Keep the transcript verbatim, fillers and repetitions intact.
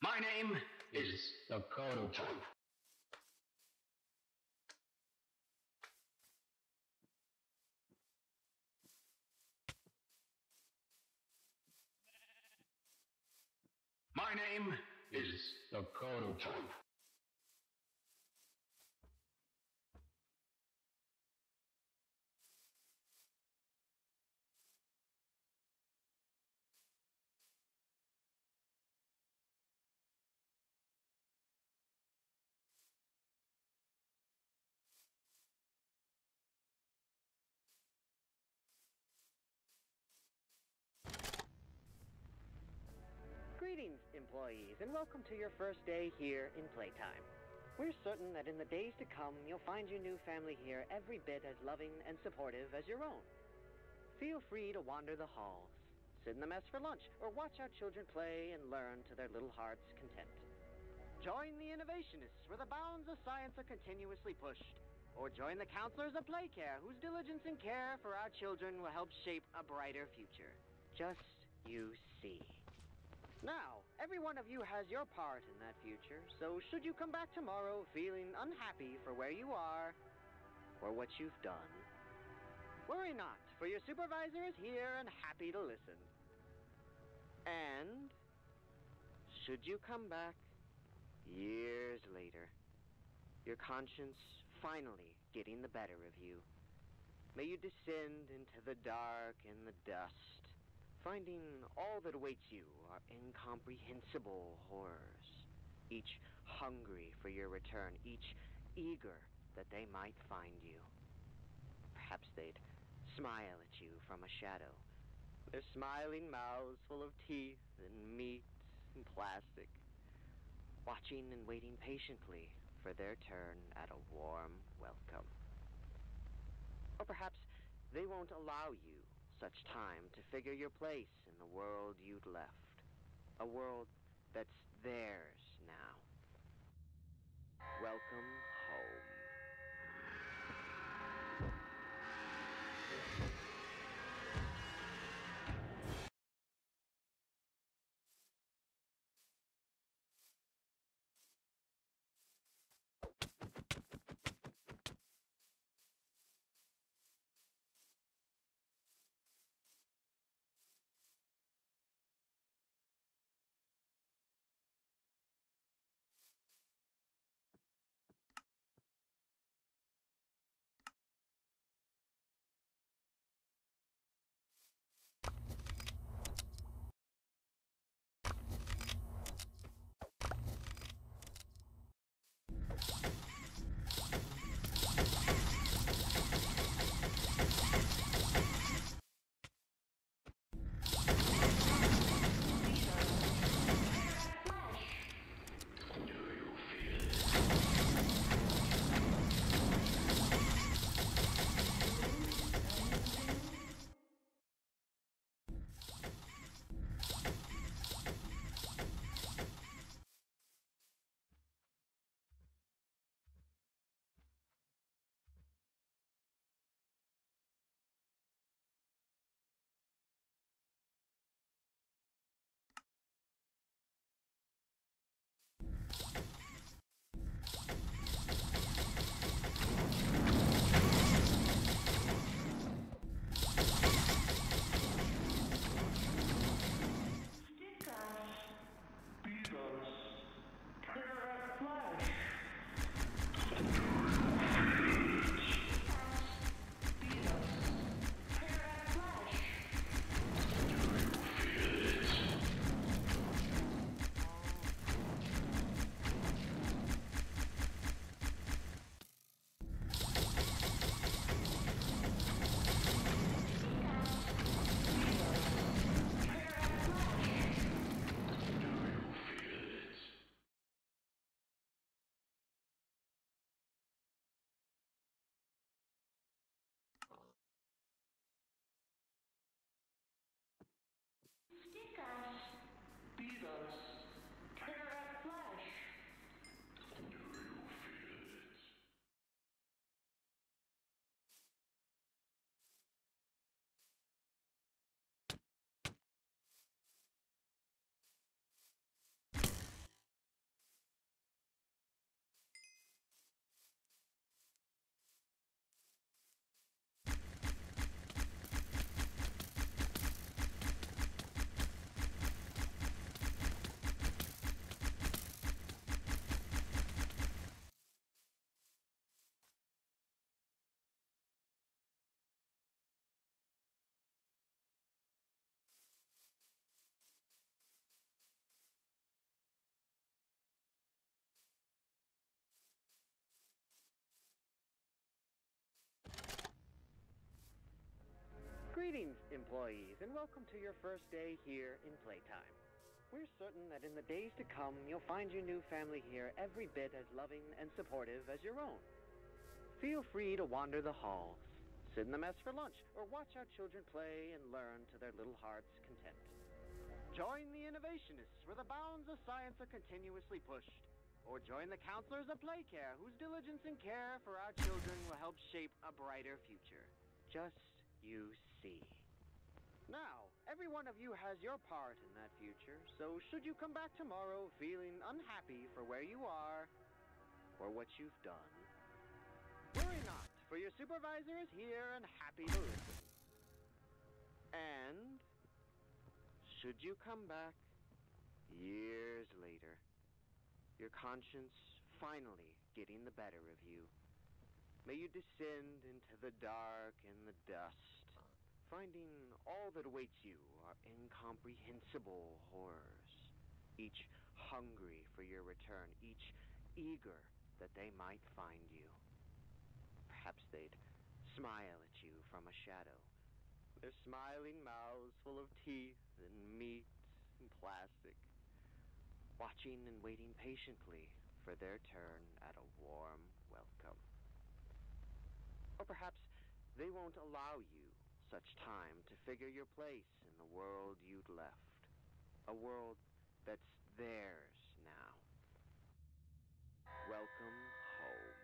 My name is Dakota. My name is Dakota. Greetings, employees, and welcome to your first day here in Playtime. We're certain that in the days to come, you'll find your new family here every bit as loving and supportive as your own. Feel free to wander the halls, sit in the mess for lunch, or watch our children play and learn to their little hearts' content. Join the innovationists where the bounds of science are continuously pushed, or join the counselors of Playcare whose diligence and care for our children will help shape a brighter future. Just you see. Now, every one of you has your part in that future, so should you come back tomorrow feeling unhappy for where you are or what you've done, worry not, for your supervisor is here and happy to listen. And should you come back years later, your conscience finally getting the better of you, may you descend into the dark and the dust, finding all that awaits you are incomprehensible horrors, each hungry for your return, each eager that they might find you. Perhaps they'd smile at you from a shadow, their smiling mouths full of teeth and meat and plastic, watching and waiting patiently for their turn at a warm welcome. Or perhaps they won't allow you such time to figure your place in the world you'd left, a world that's theirs now. Welcome home. employees, and welcome to your first day here in Playtime. We're certain that in the days to come, you'll find your new family here every bit as loving and supportive as your own. Feel free to wander the halls, sit in the mess for lunch, or watch our children play and learn to their little hearts' content. Join the innovationists where the bounds of science are continuously pushed. Or join the counselors of Playcare whose diligence and care for our children will help shape a brighter future. Just you see. Now, every one of you has your part in that future, so should you come back tomorrow feeling unhappy for where you are or what you've done, worry not, for your supervisor is here and happy to listen. And should you come back years later, your conscience finally getting the better of you, may you descend into the dark and the dust, finding all that awaits you are incomprehensible horrors, each hungry for your return, each eager that they might find you. Perhaps they'd smile at you from a shadow, their smiling mouths full of teeth and meat and plastic, watching and waiting patiently for their turn at a warm welcome. Or perhaps they won't allow you such time to figure your place in the world you'd left, a world that's theirs now. Welcome home.